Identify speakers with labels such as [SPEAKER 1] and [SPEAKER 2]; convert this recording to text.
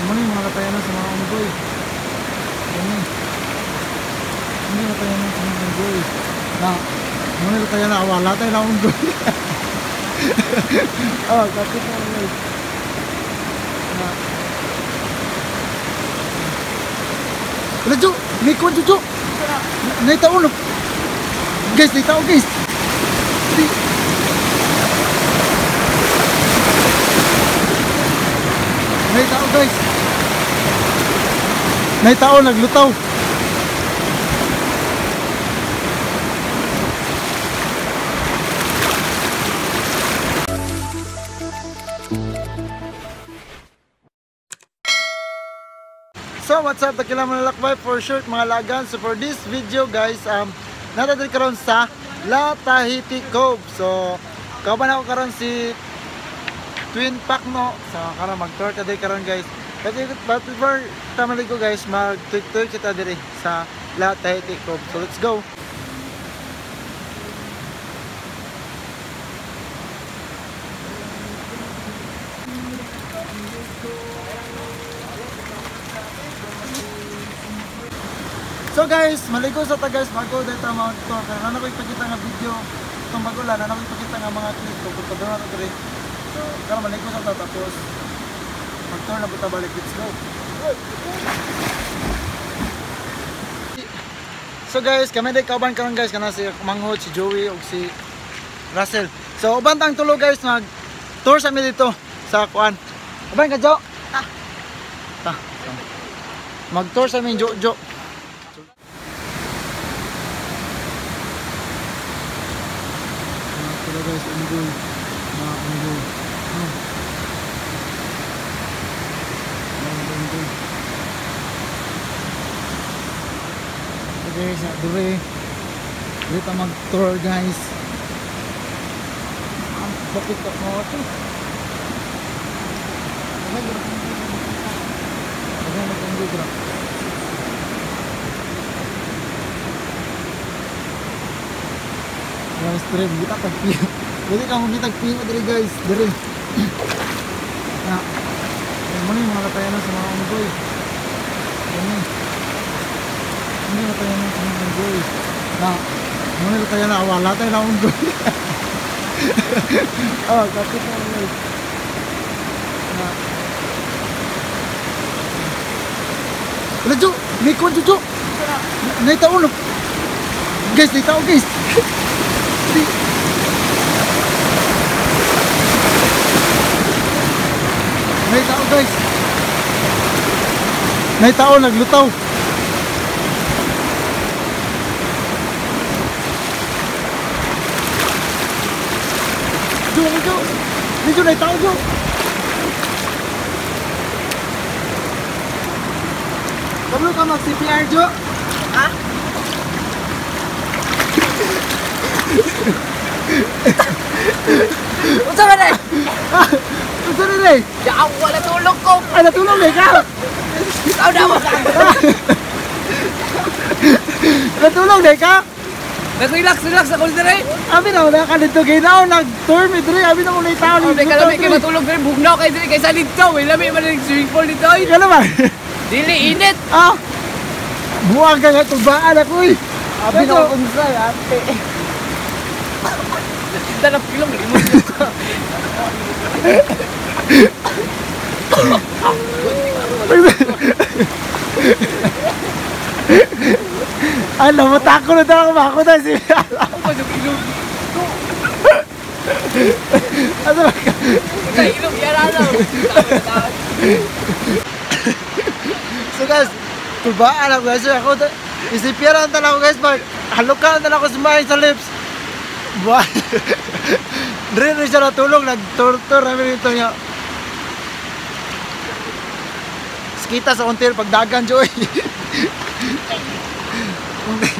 [SPEAKER 1] Muna yung mga katayanan sa mga unggoy. Muna yung katayanan sa mga unggoy. Muna yung katayanan, wala tayo na unggoy. Oh, kapit na unggoy. Wala, Jo! May kuwan, Jo! Naitao na! Guys, naitao, guys! Naitao, guys! Naitao, naglutaw! So what's up, Dakilang Manlalakbay for short mga lagan. So for this video guys, natadali karon sa La Tahiti Cove. So kauban ako karon si Twin Pack no. So karon mag-tour ta karon guys. But before tamali ko guys, mag-tour kita diri sa La Tahiti Cove. So let's go. So guys, maligo sa ta guys, bago dito Mount Tour. Kaya na ko ipakita nga video itong bagulan, na ko ipakita nga mga clip ko kung pagdara na diri. So, kaya maligo sa ta tapos mag-tour na buta balik. Let's go. So guys, kami day kauban karon guys kana si Manghod, si Joey ug si Russell. So uban tang tulo guys, mag-tour sa mi dito sa kuan. Uban ka Jo? Mag-tour sa mi Jo. Guys, unggoy, mga unggoy. So guys, dito mag-tour guys. Ang bakit ka mo ito? Mag-unggoy bro. Guys, trim, kita tagpiyo. Pwede ka mong tagpiyo diri guys, diri. Muna yung mga katayanan sa mga unggoy. Muna yung katayanan sa mga unggoy. Muna yung katayanan, wala tayo na unggoy. Oh, kapit na unggoy. Wala, Jo! May kuwan, Jo! Naitao na! Guys, naitao guys! Naitao guys! Naitao, naglutaw! Jo! Medyo naitao, Jo! Kablo ka mag-CPR, Jo? Ha?
[SPEAKER 2] Unsa man eh?
[SPEAKER 1] Unsa na rin?
[SPEAKER 2] Ya wala tulog ko.
[SPEAKER 1] Ay, natulog na ikaw!
[SPEAKER 2] Ikaw na mo.
[SPEAKER 1] Natulog na ikaw?
[SPEAKER 2] Nag-relax ako dire.
[SPEAKER 1] Abi na wala ka dito ginaw, nag-tour mi dire, abi na mo na tao
[SPEAKER 2] Hindi ka lami kay matulog dire, bugnaw kay dire kay sa dito. Lami man ning swimming pool dito.
[SPEAKER 1] Kala ba?
[SPEAKER 2] Dili init.
[SPEAKER 1] Buwag ka nga tubaan ako eh. Abi na ako unsay, ate.
[SPEAKER 2] Tanap kilong limon.
[SPEAKER 1] Ano, matako na daw ako na si ano ba ka?
[SPEAKER 2] Sa ilong yan lang.
[SPEAKER 1] So guys, tubaan ako guys. Ako, isipiran talaga guys. Halukan talaga ako sumahin sa lips. Buwan. Dre rin siya natulog. Nag-tour namin ito niya. Kita sa kontir pagdagan, Joy.